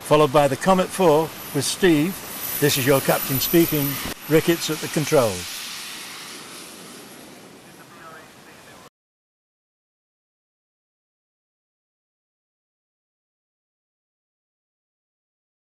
followed by the Comet 4 with Steve. This is your captain speaking, Ricketts at the controls.